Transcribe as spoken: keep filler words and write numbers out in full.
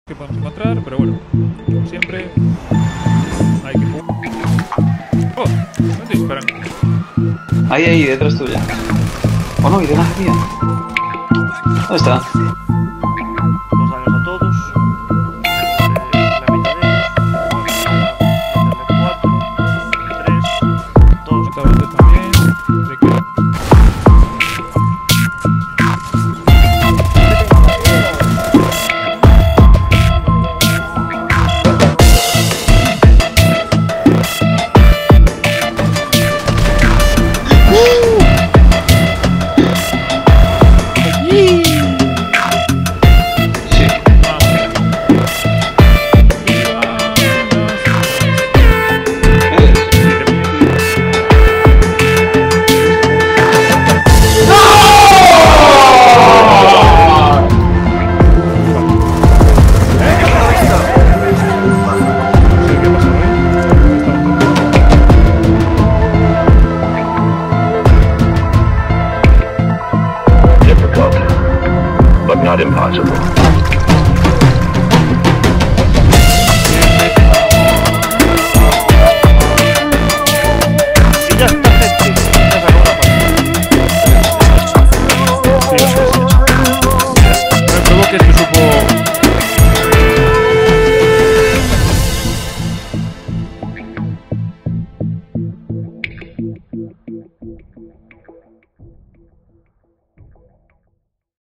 que podemos encontrar, pero bueno, como siempre, hay que jugar. ¡Oh! ¿Dónde disparan? Ahí, ahí, detrás tuya. Oh no, y de la mía. ¿Dónde está? Dos años a todos. Eh, la mitad de ellos. Cuatro, tres, dos. Esta banda también. ¿De qué? But not impossible.